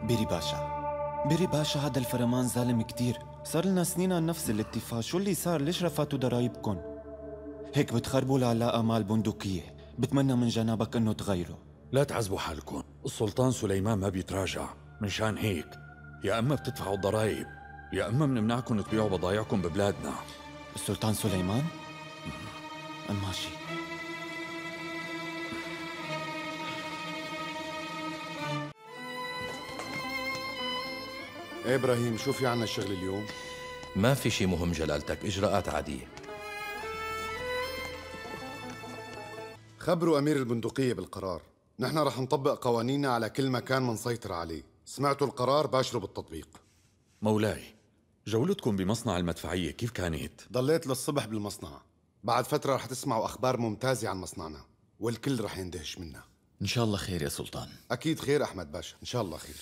بيري باشا، بيري باشا، هذا الفرمان ظالم كتير. صار لنا سنين على نفس الاتفاق. شو اللي صار؟ ليش رفعتوا ضرايبكم؟ هيك بتخربوا العلاقة مع البندقية. بتمنى من جنابك انه تغيره. لا تعذبوا حالكم، السلطان سليمان ما بيتراجع. منشان هيك يا اما بتدفعوا الضرايب يا اما بنمنعكم تبيعوا بضايعكم ببلادنا. السلطان سليمان؟ ماشي. ايه ابراهيم، شو في عنا الشغل اليوم؟ ما في شي مهم جلالتك، إجراءات عادية. خبروا امير البندقية بالقرار. نحن رح نطبق قوانيننا على كل مكان منسيطر عليه. سمعتوا القرار؟ باشروا بالتطبيق. مولاي، جولتكم بمصنع المدفعية كيف كانت؟ ضليت للصبح بالمصنع. بعد فترة رح تسمعوا أخبار ممتازة عن مصنعنا والكل رح يندهش منا. إن شاء الله خير يا سلطان. أكيد خير أحمد باشا، إن شاء الله خير.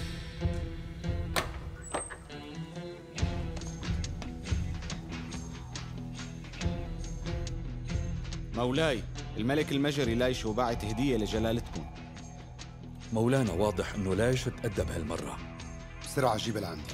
مولاي، الملك المجري لايش وبعت هدية لجلالتكم. مولانا واضح انه لايش تأدب هالمرة. بسرعة جيبها لعندي.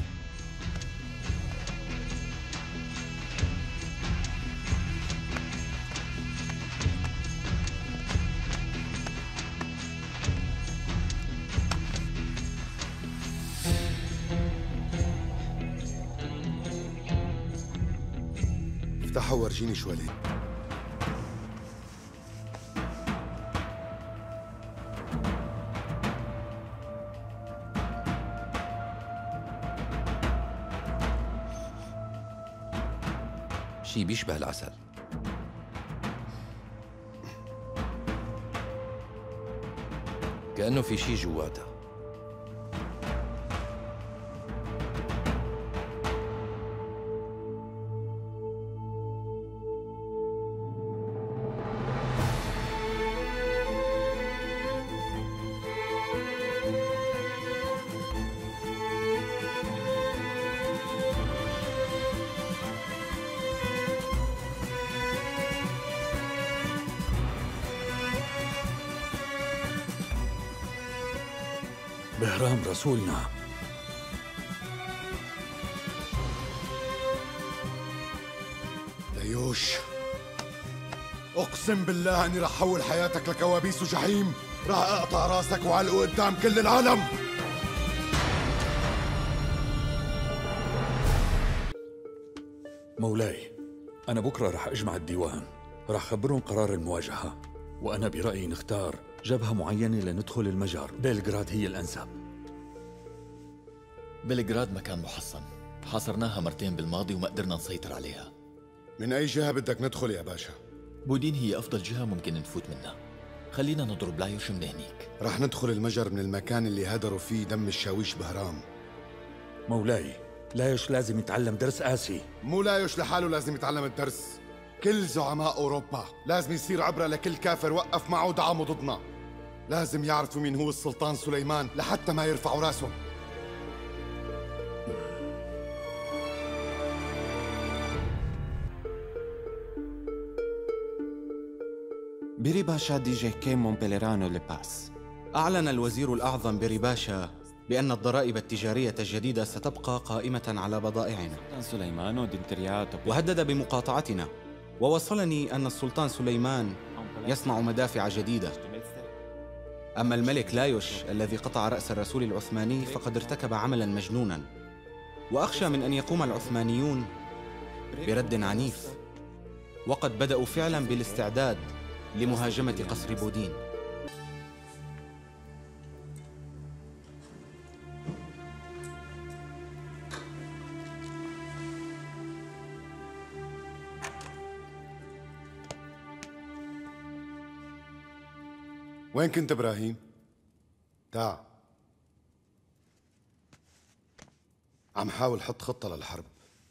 افتحها وورجيني شو هالي. شي بيشبه العسل. كأنه في شي جواتها. بهرام رسولنا. ديوش، اقسم بالله اني رح احول حياتك لكوابيس وجحيم. رح اقطع راسك وعلقه قدام كل العالم. مولاي، أنا بكرة رح أجمع الديوان، رح خبرهم قرار المواجهة، وأنا برأيي نختار جبهة معينة لندخل المجر. بلغراد هي الأنسب. بلغراد مكان محصن، حاصرناها مرتين بالماضي وما قدرنا نسيطر عليها. من أي جهة بدك ندخل يا باشا؟ بودين هي أفضل جهة ممكن نفوت منها. خلينا نضرب لايوش من هنيك. رح ندخل المجر من المكان اللي هدروا فيه دم الشاويش بهرام. مولاي، لايش لازم يتعلم درس قاسي. مو لايوش لحاله لازم يتعلم الدرس، كل زعماء أوروبا لازم يصير عبرة لكل كافر وقف معه ودعمه ضدنا. لازم يعرفوا مين هو السلطان سليمان لحتى ما يرفعوا راسهم. بيري باشا دي جي كي مونبيليرانو لباس. أعلن الوزير الأعظم بيري باشا بأن الضرائب التجارية الجديدة ستبقى قائمة على بضائعنا. السلطان سليمان ودنتريات وهدد بمقاطعتنا، ووصلني أن السلطان سليمان يصنع مدافع جديدة. أما الملك لايوش الذي قطع رأس الرسول العثماني فقد ارتكب عملا مجنونا، وأخشى من أن يقوم العثمانيون برد عنيف، وقد بدأوا فعلا بالاستعداد لمهاجمة قصر بودين. وين كنت إبراهيم؟ تعا. عم حاول حط خطة للحرب.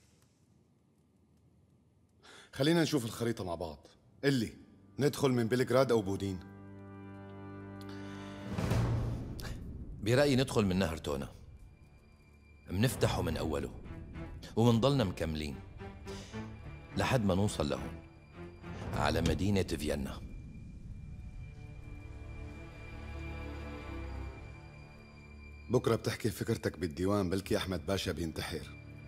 خلينا نشوف الخريطة مع بعض. قلي، ندخل من بلغراد أو بودين؟ برأيي ندخل من نهر تونا، منفتحه من أوله ومنضلنا مكملين لحد ما نوصل لهون على مدينة فيينا. بكرة بتحكي فكرتك بالديوان، بلكي أحمد باشا بينتحر.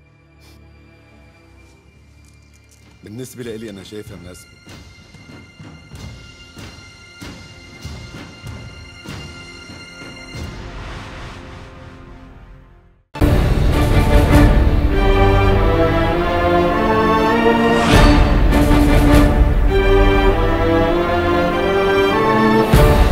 بالنسبة لي أنا شايفها مناسبة.